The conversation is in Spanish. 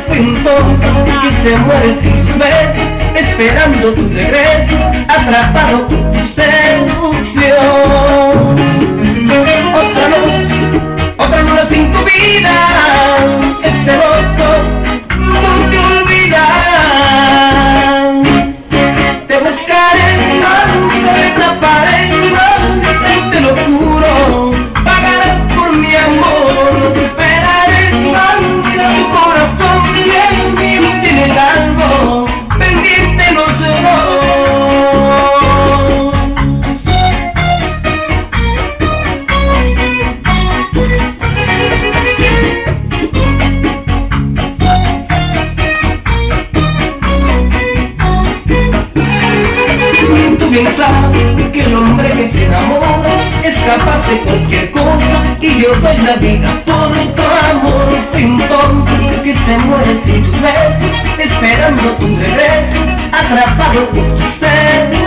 fui un tonto que se muere sin tu beso, esperando tu regreso, atrapado por tu seducción. Otra noche sin tu vida, este loco no te olvida. Te buscaré, no te atraparé, te lo juro, pagarás por mi amor, te esperaré, tu corazón bien tiene algo pendiente los dos. Tú bien sabes que el hombre que se enamora es capaz de cualquier cosa, y yo doy la vida por tu amor. Soy un tonto que se muere sin tus besos, esperando tu regreso, atrapado por tu ser.